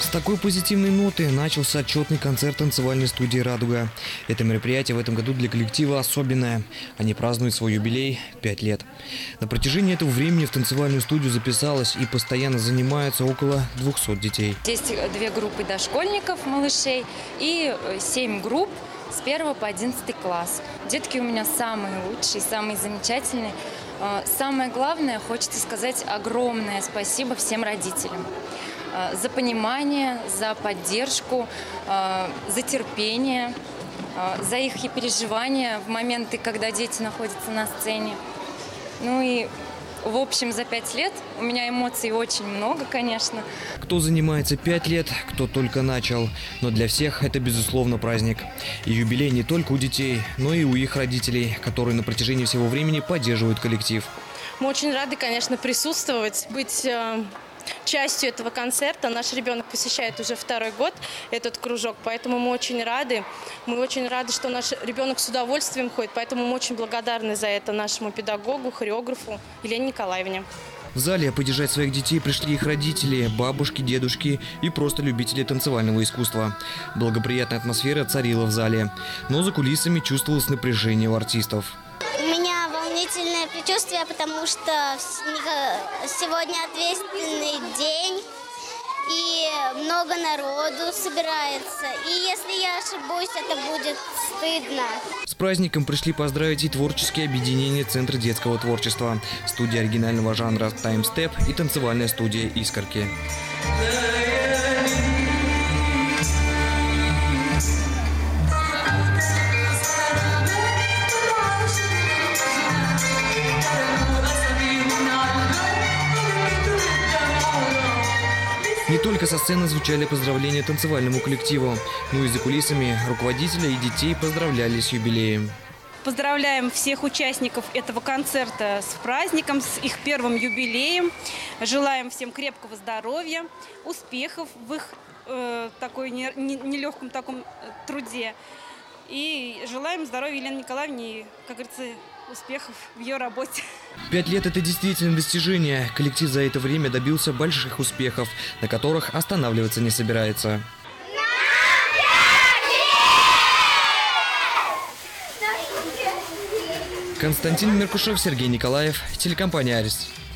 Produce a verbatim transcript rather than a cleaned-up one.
С такой позитивной ноты начался отчетный концерт танцевальной студии «Радуга». Это мероприятие в этом году для коллектива особенное. Они празднуют свой юбилей – пять лет. На протяжении этого времени в танцевальную студию записалось и постоянно занимаются около двухсот детей. Здесь две группы дошкольников, малышей, и семь групп с первого по одиннадцатый класс. Детки у меня самые лучшие, самые замечательные. Самое главное, хочется сказать огромное спасибо всем родителям за понимание, за поддержку, за терпение, за их переживания в моменты, когда дети находятся на сцене. Ну и в общем, за пять лет у меня эмоций очень много, конечно. Кто занимается пять лет, кто только начал. Но для всех это, безусловно, праздник. И юбилей не только у детей, но и у их родителей, которые на протяжении всего времени поддерживают коллектив. Мы очень рады, конечно, присутствовать, быть э, частью этого концерта. Наш ребенок посещает уже второй год этот кружок, поэтому мы очень рады. Мы очень рады, что наш ребенок с удовольствием ходит, поэтому мы очень благодарны за это нашему педагогу, хореографу Елене Николаевне. В зале поддержать своих детей пришли их родители, бабушки, дедушки и просто любители танцевального искусства. Благоприятная атмосфера царила в зале, но за кулисами чувствовалось напряжение у артистов. У меня волнительное предчувствие, потому что сегодня ответственный день и много народу собирается. И если я ошибусь, это будет стыдно. С праздником пришли поздравить и творческие объединения Центра детского творчества, студия оригинального жанра «Таймстеп» и танцевальная студия «Искорки». Не только со сцены звучали поздравления танцевальному коллективу, но и за кулисами руководителя и детей поздравляли с юбилеем. Поздравляем всех участников этого концерта с праздником, с их первым юбилеем. Желаем всем крепкого здоровья, успехов в их э, такой нелегком таком труде. И желаем здоровья Елене Николаевне и, как говорится, успехов в ее работе. Пять лет – это действительно достижение. Коллектив за это время добился больших успехов, на которых останавливаться не собирается. Константин Меркушев, Сергей Николаев, телекомпания «Арис».